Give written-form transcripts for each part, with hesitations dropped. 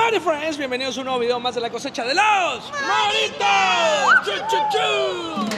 Howdy friends, bienvenidos a un nuevo video más de la cosecha de los Moritos. ¡Chu, chu, chu!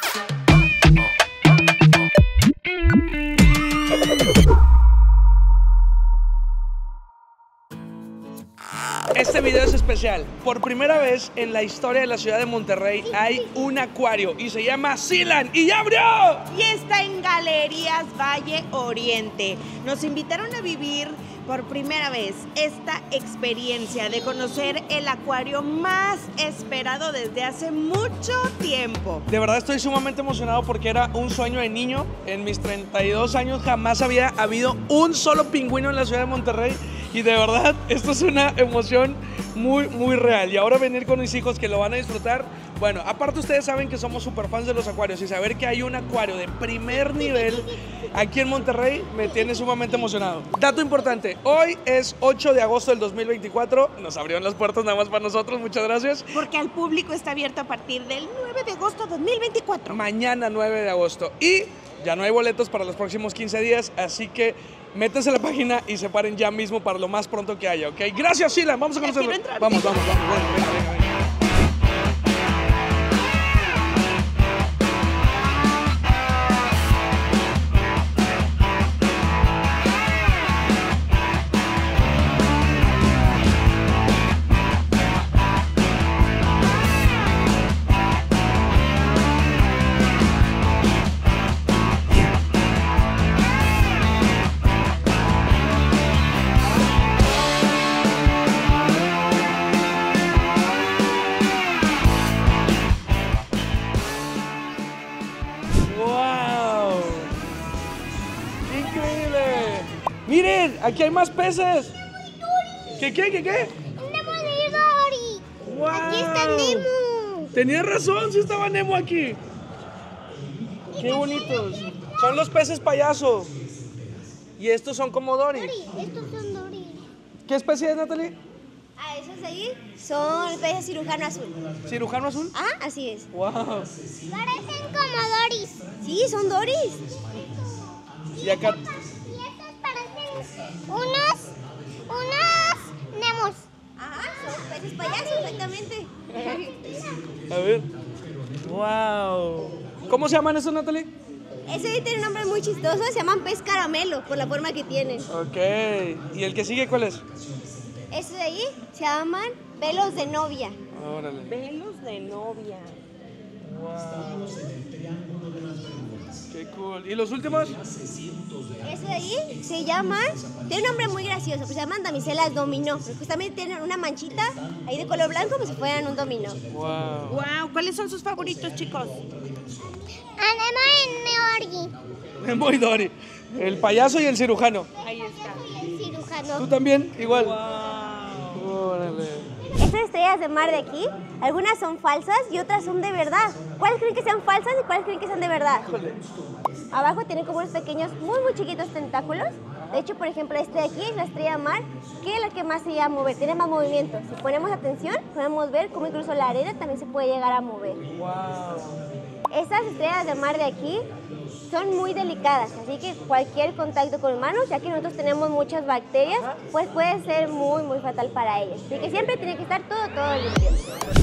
Este video es especial. Por primera vez en la historia de la ciudad de Monterrey hay un acuario y se llama Sealand y ya abrió. Y está en Galerías Valle Oriente. Nos invitaron a vivir por primera vez esta experiencia de conocer el acuario más esperado desde hace mucho tiempo. De verdad estoy sumamente emocionado porque era un sueño de niño. En mis 32 años jamás había habido un solo pingüino en la ciudad de Monterrey. Y de verdad, esto es una emoción muy real. Y ahora venir con mis hijos que lo van a disfrutar. Bueno, aparte ustedes saben que somos súper fans de los acuarios. Y saber que hay un acuario de primer nivel aquí en Monterrey me tiene sumamente emocionado. Dato importante, hoy es 8 de agosto del 2024. Nos abrieron las puertas nada más para nosotros, muchas gracias. Porque al público está abierto a partir del 9 de agosto de 2024. Mañana 9 de agosto. Y ya no hay boletos para los próximos 15 días, así que métanse a la página y separen ya mismo para lo más pronto que haya, ¿ok? Gracias, Sealand. Vamos a conocerlo. Vamos. Venga. Miren, aquí hay más peces. ¿Qué? Nemo de Dory. Wow. Aquí está Nemo. Tenías razón, sí estaba Nemo aquí. Qué bonitos. Son los peces payaso. Y estos son como Dory. Estos son Dory. ¿Qué especie es, Natalie? Ah, esos de ahí son peces cirujano azul. ¿Cirujano azul? Ah, así es. Wow. Parecen como Doris. Sí, son Doris. Y acá. Y estos parecen unos Nemos. Ajá, son peces payasos, exactamente. A ver. Wow. ¿Cómo se llaman esos, Natalie? Ese tiene un nombre muy chistoso, se llaman pez caramelo, por la forma que tienen. Ok. ¿Y el que sigue cuál es? Estos de ahí se llaman velos de novia. Órale. Velos de novia. Wow. Qué cool. ¿Y los últimos? Ese de ahí se llaman, tiene un nombre muy gracioso, pues se llaman damiselas dominó. Pues justamente tienen una manchita ahí de color blanco como si fueran un dominó. Wow. Wow, ¿cuáles son sus favoritos, chicos? Anema en Neorgi. Nemo y Dory. El payaso y el cirujano. Ahí está. El cirujano. ¿Tú también? Igual. Wow. Órale. Estas estrellas de mar de aquí, algunas son falsas y otras son de verdad. ¿Cuáles creen que sean falsas y cuáles creen que sean de verdad? Híjole. Abajo tienen como unos pequeños, muy chiquitos tentáculos. De hecho, por ejemplo, este de aquí es la estrella mar, que es la que más se llega a mover, tiene más movimiento. Si ponemos atención, podemos ver cómo incluso la arena también se puede llegar a mover. Wow. Estas estrellas de mar de aquí son muy delicadas, así que cualquier contacto con humanos, ya que nosotros tenemos muchas bacterias, pues puede ser muy fatal para ellas. Así que siempre tiene que estar todo limpio.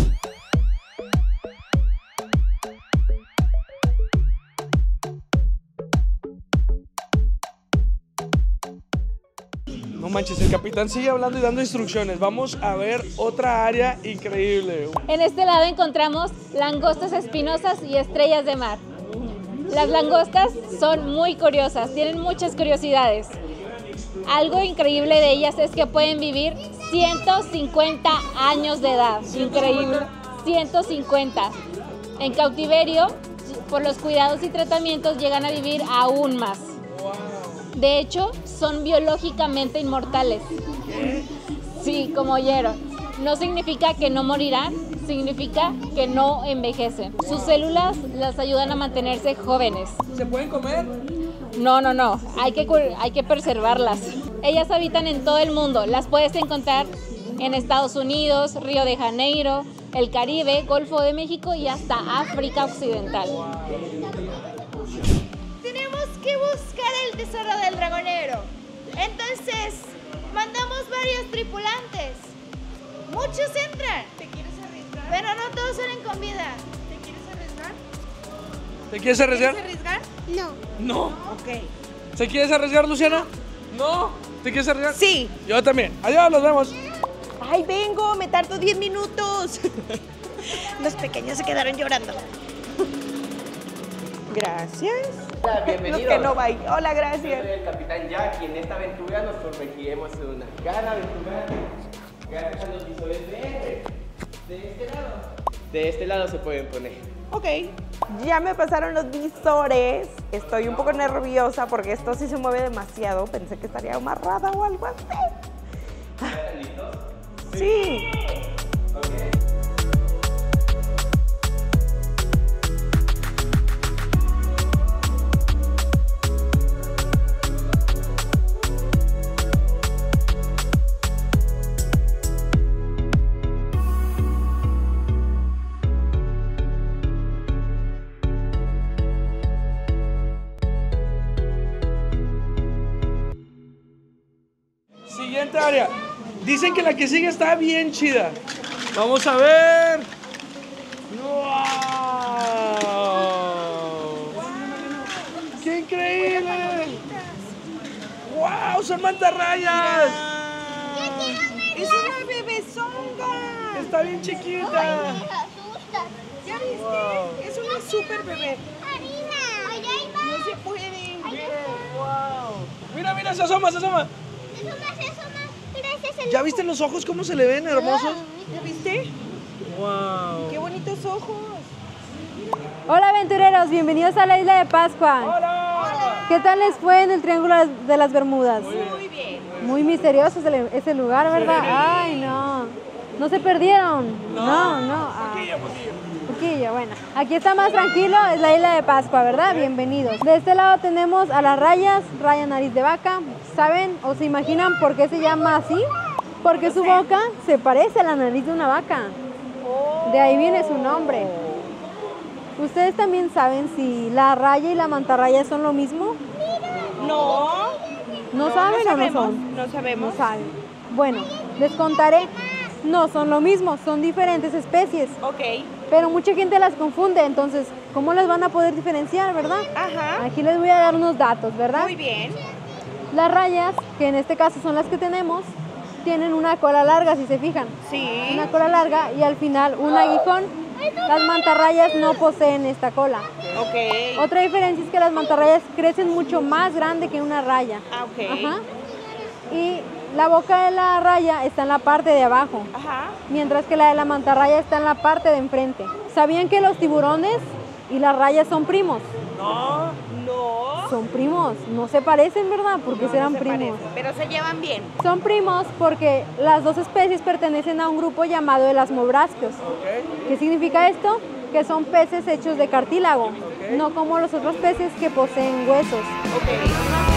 No manches, el capitán sigue hablando y dando instrucciones. Vamos a ver otra área increíble. En este lado encontramos langostas espinosas y estrellas de mar. Las langostas son muy curiosas, tienen muchas curiosidades. Algo increíble de ellas es que pueden vivir 150 años de edad. Increíble. 150. En cautiverio, por los cuidados y tratamientos, llegan a vivir aún más. De hecho, son biológicamente inmortales. Sí, como oyeron. No significa que no morirán, significa que no envejecen. Sus células las ayudan a mantenerse jóvenes. ¿Se pueden comer? No. Hay que preservarlas. Ellas habitan en todo el mundo. Las puedes encontrar en Estados Unidos, Río de Janeiro, el Caribe, Golfo de México y hasta África Occidental. Tenemos que buscar el tesoro del dragonero. Entonces, mandamos varios tripulantes. muchos entran. ¿Te quieres arriesgar? Pero no todos salen con vida. ¿Te quieres arriesgar? ¿Te quieres arriesgar? ¿Quieres arriesgar? No. No. Ok. ¿Te quieres arriesgar, Luciana? No. ¿Te quieres arriesgar? Sí. Yo también. Adiós, nos vemos. Ay, vengo, me tardo 10 minutos. Los pequeños se quedaron llorando. Gracias. Hola, bienvenidos. Los que no van. Hola, Soy gracias. el Capitán Jack y en esta aventura nos sumergiremos en una gran aventura gracias a los visores VR. De este lado se pueden poner. Ok. Ya me pasaron los visores. Estoy un poco nerviosa porque esto sí se mueve demasiado. Pensé que estaría amarrada o algo así. ¿Están listos? Sí. Siguiente área. Dicen que la que sigue está bien chida. Vamos a ver. ¡Wow! ¡Qué increíble! ¡Wow! ¡Son mantarrayas! Es una bebezonga. Está bien chiquita. ¿Ya viste? Wow. Es una super bebé. Harina. Allá hay más. No se puede. ¡Wow! Mira, mira, se asoma, se asoma. Gracias. ¿Ya viste los ojos cómo se le ven hermosos? ¿Ya viste? ¡Wow! Qué bonitos ojos. Hola aventureros, bienvenidos a la isla de Pascua. ¡Hola! ¿Qué tal les fue en el Triángulo de las Bermudas? Muy bien. Muy misterioso ese lugar, ¿verdad? Ay, no. ¿No se perdieron? No. Ah, poquillo, bueno. Aquí está más tranquilo, es la isla de Pascua, ¿verdad? Bienvenidos. De este lado tenemos a las rayas, raya nariz de vaca. ¿Saben o se imaginan por qué se llama así? Porque su boca se parece a la nariz de una vaca. De ahí viene su nombre. ¿Ustedes también saben si la raya y la mantarraya son lo mismo? No. ¿No saben o no sabemos. son? No sabemos. No saben. Bueno, les contaré. No son lo mismo, son diferentes especies. Ok. Pero mucha gente las confunde, entonces, ¿cómo las van a poder diferenciar, verdad? Ajá. Aquí les voy a dar unos datos, ¿verdad? Muy bien. Las rayas, que en este caso son las que tenemos, tienen una cola larga, si se fijan. Sí. Una cola larga y al final un aguijón. Las mantarrayas no poseen esta cola. Ok. Otra diferencia es que las mantarrayas crecen mucho más grande que una raya. Ah, ok. Ajá. Y la boca de la raya está en la parte de abajo, Ajá. mientras que la de la mantarraya está en la parte de enfrente. ¿Sabían que los tiburones y las rayas son primos? No. No. Son primos, no se parecen, ¿verdad? Porque No serán se primos. parecen, pero se llevan bien. Son primos porque las dos especies pertenecen a un grupo llamado elasmobrasquios. Ok. ¿Qué significa esto? Que son peces hechos de cartílago, no como los otros peces que poseen huesos. Ok.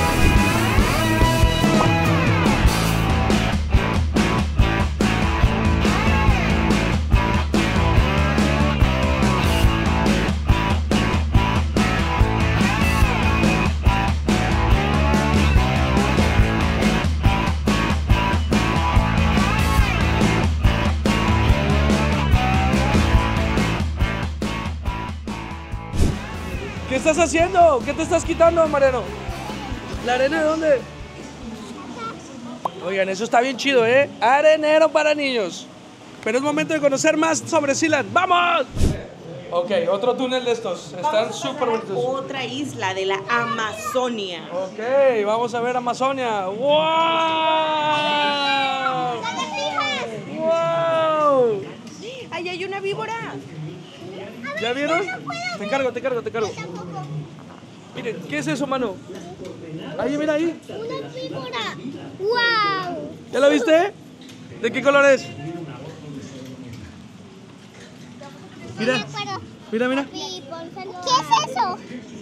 ¿Qué estás haciendo? ¿Qué te estás quitando, Mariano? ¿La arena de dónde? Oigan, eso está bien chido, ¿eh? Arenero para niños. Pero es momento de conocer más sobre Sealand. ¡Vamos! Ok, otro túnel de estos. Están súper bonitos. Otra isla de la Amazonia. Ok, vamos a ver Amazonia. ¡Wow! ¡Wow! Ahí hay una víbora. ¿Ya vieron? Te encargo. Miren, ¿qué es eso, mano? Ahí, mira ahí. Una víbora. ¡Wow! ¿Ya la viste? ¿De qué color es? Mira, mira. ¿Qué es eso?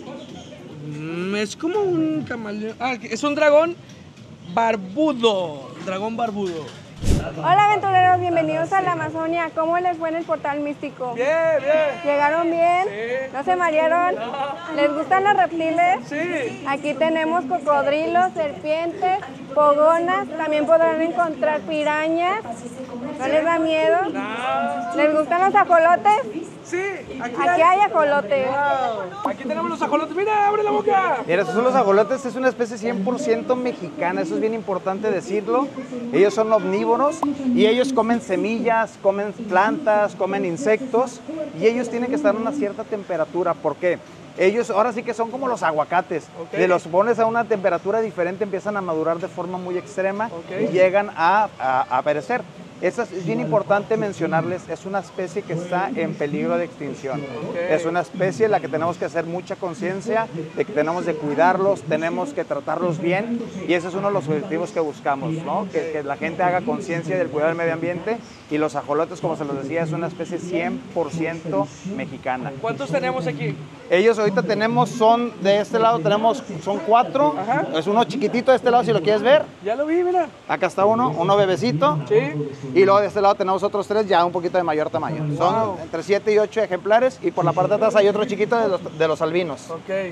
Es como un camaleón. Ah, es un dragón barbudo. Dragón barbudo. Hola aventureros, bienvenidos a la Amazonia. ¿Cómo les fue en el portal místico? Bien, bien. ¿Llegaron bien? Sí. ¿No se marearon? ¿Les gustan los reptiles? Sí. Aquí tenemos cocodrilos, serpientes, pogonas, también podrán encontrar pirañas, ¿No les da miedo? No. ¿Les gustan los ajolotes? Sí, Aquí hay ajolotes. Wow. Aquí tenemos los ajolotes. Mira, abre la boca. Mira, estos son los ajolotes, es una especie 100% mexicana, eso es bien importante decirlo. Ellos son omnívoros y ellos comen semillas, comen plantas, comen insectos y ellos tienen que estar a una cierta temperatura. ¿Por qué? Ellos ahora sí que son como los aguacates. Okay. Si los pones a una temperatura diferente empiezan a madurar de forma muy extrema Okay. y llegan a perecer. Es bien importante mencionarles, es una especie que está en peligro de extinción. Okay. Es una especie en la que tenemos que hacer mucha conciencia, de que tenemos de cuidarlos, tenemos que tratarlos bien y ese es uno de los objetivos que buscamos, ¿no? Que la gente haga conciencia del cuidado del medio ambiente y los ajolotes, como se los decía, es una especie 100% mexicana. ¿Cuántos tenemos aquí? Ellos ahorita tenemos, son de este lado, son 4, Ajá. es uno chiquitito de este lado si lo quieres ver. Ya lo vi, mira. Acá está uno bebecito. Sí. Y luego de este lado tenemos otros 3 ya un poquito de mayor tamaño. Son Wow. entre 7 y 8 ejemplares y por la parte de atrás hay otro chiquito de los albinos. Ok.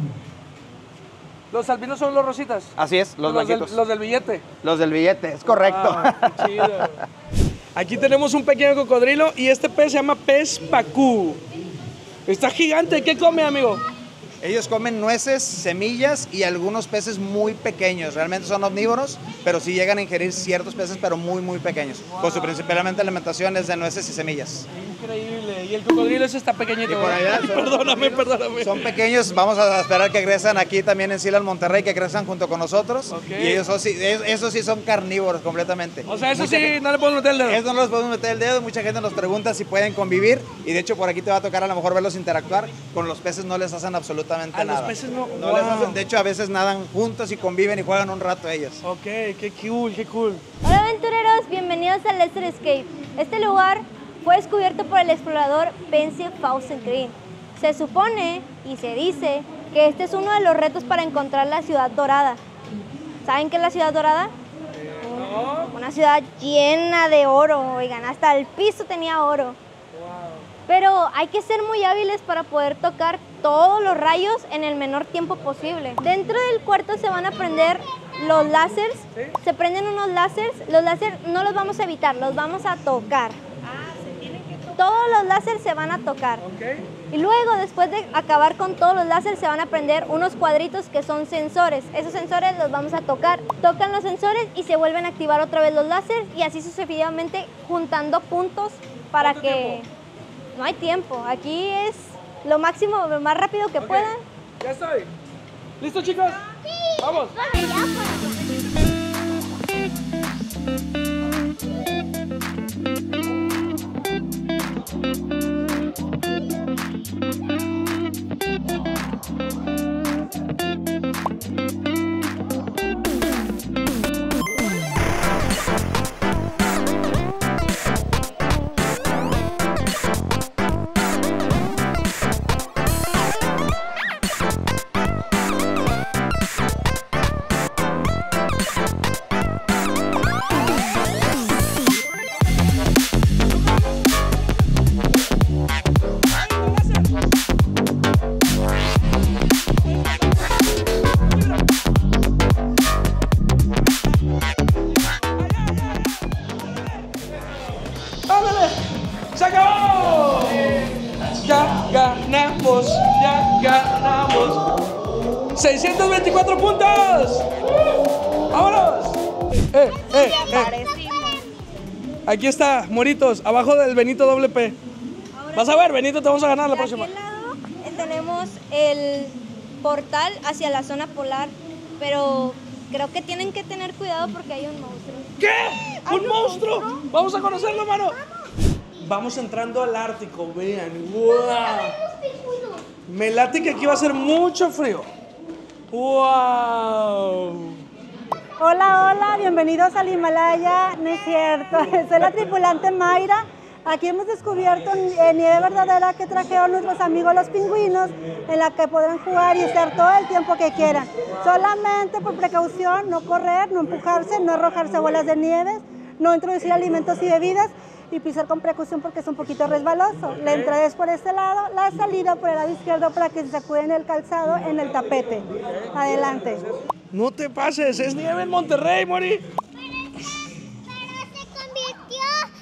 ¿Los albinos son los rositas? Así es, los blanquitos. Los del billete. Los del billete, es correcto. Ah, qué chido. Aquí tenemos un pequeño cocodrilo y este pez se llama pez pacú. Está gigante. ¿Qué come, amigo? Ellos comen nueces, semillas y algunos peces muy pequeños. Realmente son omnívoros, pero sí llegan a ingerir ciertos peces, pero muy, muy pequeños. Wow. Con su principalmente alimentación es de nueces y semillas. Increíble. Y el cocodrilo ese está pequeñito. Y por allá Ay, son- perdóname. Son pequeños, vamos a esperar que crezcan aquí también en Silal, Monterrey, que crezcan junto con nosotros. Ok. Y esos sí son carnívoros completamente. O sea, eso Mucha sí, gente- no le podemos meter el dedo. Eso no los podemos meter el dedo, mucha gente nos pregunta si pueden convivir y de hecho por aquí te va a tocar a lo mejor verlos interactuar, con los peces no les hacen absolutamente A nada. los peces no, No les wow. hacen, de hecho a veces nadan juntos y conviven y juegan un rato ellos. Ok, qué cool, qué cool. Hola aventureros, bienvenidos a Lester Escape. Este lugar fue descubierto por el explorador Pense Fausengreen. Se supone y se dice que este es uno de los retos para encontrar la ciudad dorada. ¿Saben qué es la ciudad dorada? Una ciudad llena de oro, oigan, hasta el piso tenía oro. Pero hay que ser muy hábiles para poder tocar todos los rayos en el menor tiempo posible. Dentro del cuarto se van a prender los láseres, se prenden unos láseres, los láseres no los vamos a evitar, los vamos a tocar. Todos los láseres se van a tocar. Y luego, después de acabar con todos los láseres, se van a prender unos cuadritos que son sensores. Esos sensores los vamos a tocar. Tocan los sensores y se vuelven a activar otra vez los láseres y así sucesivamente juntando puntos para ¿Cuánto que... tiempo? No hay tiempo. Aquí es lo máximo, lo más rápido que puedan. Ya estoy. ¿Listo, chicos? Sí. Vamos. ¡Ándale! ¡Se acabó! Ya ganamos, ya ganamos. 624 puntos. ¡Vámonos! Aquí está, Moritos, abajo del Benito doble P. Vas a ver, Benito, te vamos a ganar la De próxima. aquel lado tenemos el portal hacia la zona polar, pero creo que tienen que tener cuidado porque hay un monstruo. ¿Qué? ¿Un monstruo? Vamos a conocerlo, mano. Vamos entrando al Ártico, vean. ¡Wow! Me late que aquí va a ser mucho frío. ¡Wow! Hola, hola, bienvenidos al Himalaya. No es cierto, soy la tripulante Mayra. Aquí hemos descubierto nieve verdadera que trajeron nuestros amigos los pingüinos, en la que podrán jugar y estar todo el tiempo que quieran. Solamente por precaución, no correr, no empujarse, no arrojarse bolas de nieve, no introducir alimentos y bebidas y pisar con precaución porque es un poquito resbaloso. La entrada es por este lado, la salida por el lado izquierdo para que se sacuden el calzado en el tapete. Adelante. No te pases, es nieve en Monterrey, Mori. Pero se convirtió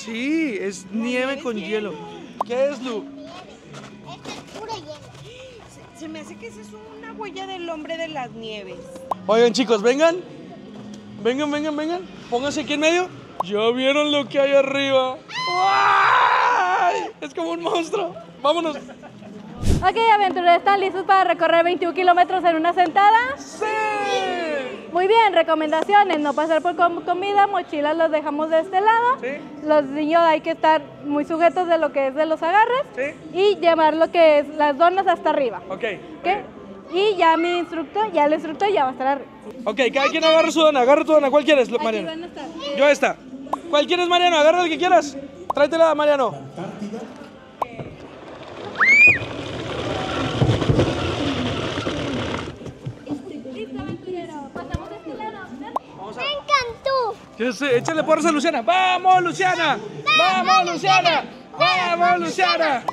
Sí, es nieve con hielo. ¿Qué es, Lu? Este es puro hielo. Se me hace que esa es una huella del hombre de las nieves. Oigan, chicos, vengan. Vengan. Pónganse aquí en medio. ¿Ya vieron lo que hay arriba? ¡Ay! Es como un monstruo. Vámonos. Ok, aventureros, ¿están listos para recorrer 21 kilómetros en una sentada? ¡Sí! Muy bien, recomendaciones, no pasar por comida, mochilas los dejamos de este lado. Sí. Los niños hay que estar muy sujetos de lo que es de los agarres. Sí. Y llevar lo que es las donas hasta arriba. Ok. ¿Ok? Y ya el instructor ya va a estar arriba. Ok, cada quien agarra su dona. Agarra tu dona. ¿Cuál quieres, Mariano? Aquí van a estar. Yo esta. ¿Cuál quieres, Mariano? Agarra el que quieras. Tráetela, Mariano. Listo, aventurero. Pasamos de este lado. Me encantó. Yo sé, échale porras a Luciana. ¡Vamos, Luciana! ¡Vamos, Luciana! ¡Vamos, Luciana!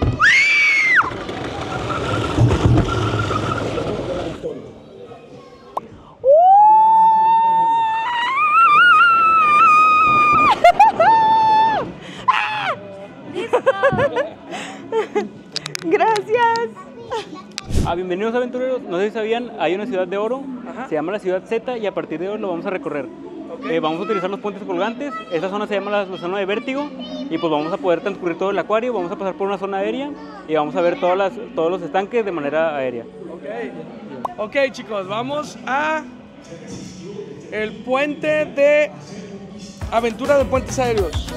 Gracias. Bienvenidos aventureros, no sé si sabían, hay una ciudad de oro, se llama la ciudad Z y a partir de hoy lo vamos a recorrer. Vamos a utilizar los puentes colgantes, esta zona se llama la zona de vértigo y pues vamos a poder transcurrir todo el acuario, vamos a pasar por una zona aérea y vamos a ver todos los estanques de manera aérea. Ok, chicos, vamos a el puente de aventura de puentes aéreos.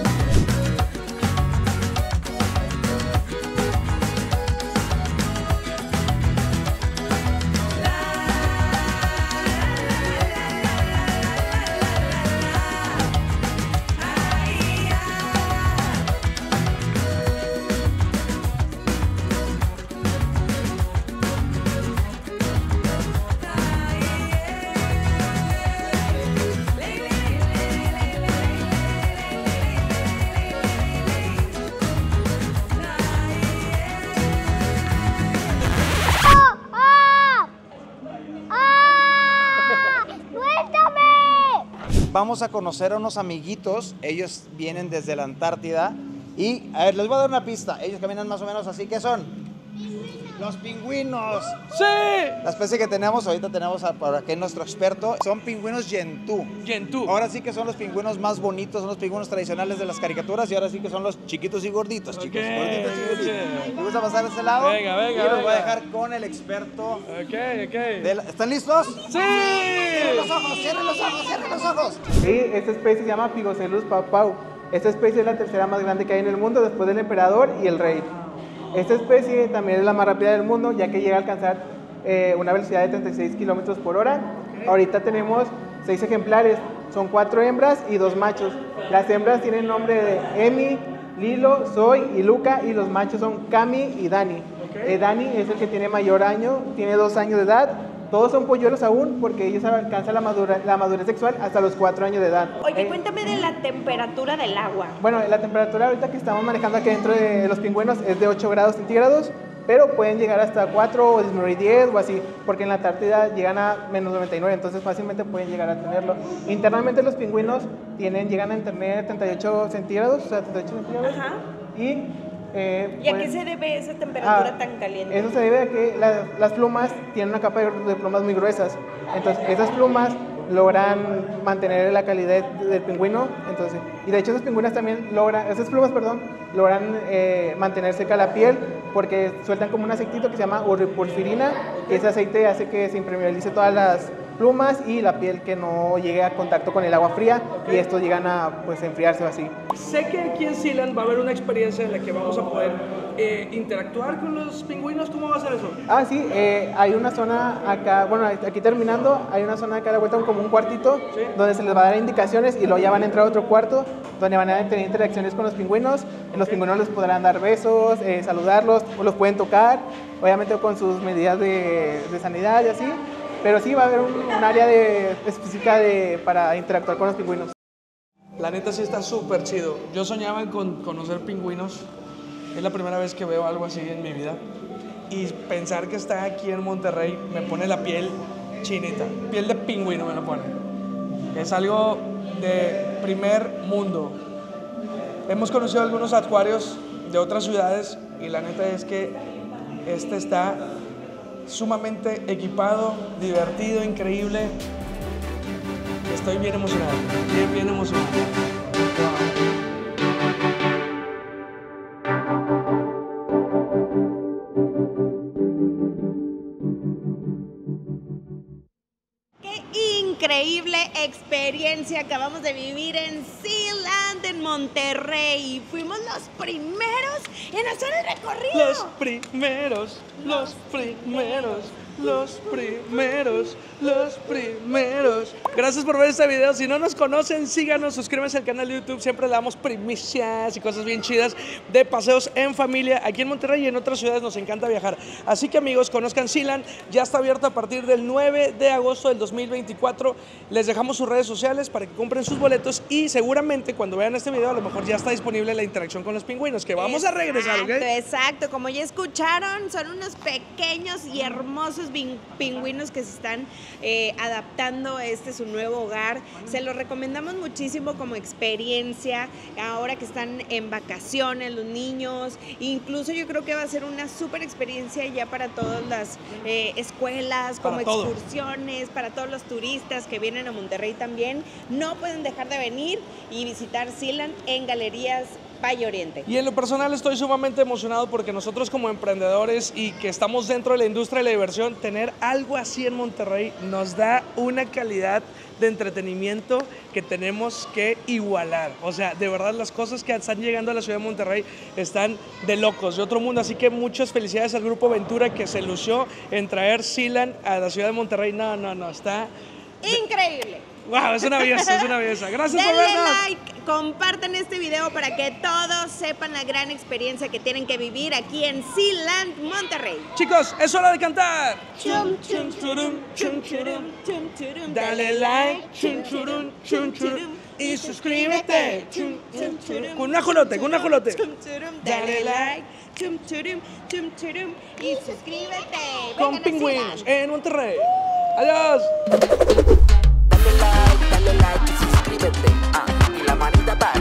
Vamos a conocer a unos amiguitos, ellos vienen desde la Antártida y, a ver, les voy a dar una pista, ellos caminan más o menos así, ¿qué son? Los pingüinos. ¡Sí! La especie que tenemos, ahorita tenemos por aquí nuestro experto, son pingüinos Gentoo. Gentoo. Ahora sí que son los pingüinos más bonitos, son los pingüinos tradicionales de las caricaturas y ahora sí que son los chiquitos y gorditos, chicos. Gorditos y gorditos. ¿Me gusta pasar a este lado? Venga. Y los voy a dejar con el experto. ¿Están listos? ¡Sí! Cierren los ojos, cierren los ojos, cierren los ojos. Sí, esta especie se llama Pigocelus papau. Esta especie es la tercera más grande que hay en el mundo después del emperador y el rey. Esta especie también es la más rápida del mundo, ya que llega a alcanzar una velocidad de 36 kilómetros por hora. Ahorita tenemos 6 ejemplares, son 4 hembras y 2 machos. Las hembras tienen nombre de Emi, Lilo, Zoe y Luca, y los machos son Cami y Dani. Dani es el que tiene mayor año, tiene 2 años de edad. Todos son polluelos aún porque ellos alcanzan la madurez sexual hasta los 4 años de edad. Oye, cuéntame de la temperatura del agua. Bueno, la temperatura ahorita que estamos manejando aquí dentro de los pingüinos es de 8 grados centígrados, pero pueden llegar hasta 4 o 19, 10 o así, porque en la Antártida llegan a menos 99, entonces fácilmente pueden llegar a tenerlo. Internamente los pingüinos llegan a tener 38 centígrados, o sea, 38 centígrados. Ajá. ¿Y a qué se debe esa temperatura tan caliente? Eso se debe a que las plumas tienen una capa de plumas muy gruesas. Entonces, esas plumas logran mantener la calidad del pingüino. Entonces, y de hecho, esas plumas logran mantener seca la piel porque sueltan como un aceitito que se llama uripurfirina. Y ese aceite hace que se impermeabilice todas las plumas y la piel que no llegue a contacto con el agua fría y estos llegan a enfriarse o así. Sé que aquí en Sealand va a haber una experiencia en la que vamos a poder interactuar con los pingüinos. ¿Cómo va a ser eso? Sí, hay una zona acá, bueno, aquí terminando, hay una zona acá a la vuelta como un cuartito, ¿sí?, donde se les va a dar indicaciones y luego ya van a entrar a otro cuarto donde van a tener interacciones con los pingüinos. Los pingüinos les podrán dar besos, saludarlos, o los pueden tocar, obviamente con sus medidas de sanidad y así. Pero sí va a haber un área específica para interactuar con los pingüinos. La neta sí está súper chido. Yo soñaba con conocer pingüinos. Es la primera vez que veo algo así en mi vida. Y pensar que está aquí en Monterrey me pone la piel chinita. Piel de pingüino me lo pone. Es algo de primer mundo. Hemos conocido algunos acuarios de otras ciudades y la neta es que este está sumamente equipado, divertido, increíble. Estoy bien emocionado, bien emocionado. Increíble experiencia acabamos de vivir en Sealand en Monterrey. Fuimos los primeros en hacer el recorrido. Los primeros. Gracias por ver este video. Si no nos conocen, síganos, suscríbanse al canal de YouTube. Siempre le damos primicias y cosas bien chidas de paseos en familia. Aquí en Monterrey y en otras ciudades nos encanta viajar. Así que amigos, conozcan Sealand. Ya está abierto a partir del 9 de agosto del 2024. Les dejamos sus redes sociales para que compren sus boletos y seguramente cuando vean este video a lo mejor ya está disponible la interacción con los pingüinos, que vamos a regresar, ¿ok? Exacto, como ya escucharon, son unos pequeños y hermosos pingüinos que se están adaptando a su nuevo hogar. Se los recomendamos muchísimo como experiencia ahora que están en vacaciones los niños. Incluso yo creo que va a ser una súper experiencia ya para todas las escuelas, como excursiones, para todos los turistas que vienen a Monterrey también. No pueden dejar de venir y visitar Sealand en Galerías Valle Oriente. Y en lo personal estoy sumamente emocionado porque nosotros como emprendedores y que estamos dentro de la industria de la diversión, tener algo así en Monterrey nos da una calidad de entretenimiento que tenemos que igualar. O sea, de verdad las cosas que están llegando a la ciudad de Monterrey están de locos, de otro mundo. Así que muchas felicidades al Grupo Ventura que se lució en traer Sealand a la ciudad de Monterrey. No, está increíble. Wow, es una belleza, es una belleza. Gracias por vernos. Denle like, compartan este video para que todos sepan la gran experiencia que tienen que vivir aquí en Sealand, Monterrey. Chicos, es hora de cantar. Chum, chum, churum, chum, churum, chum, churum. Dale like, chum, churum, chum, churum. Y suscríbete. Chum, chum, churum. Con un ajolote, con un ajolote. Chum, churum. Dale like, chum, churum, chum, churum. Y suscríbete. Con pingüinos en Monterrey. Adiós. Dale like y suscríbete, y la manita para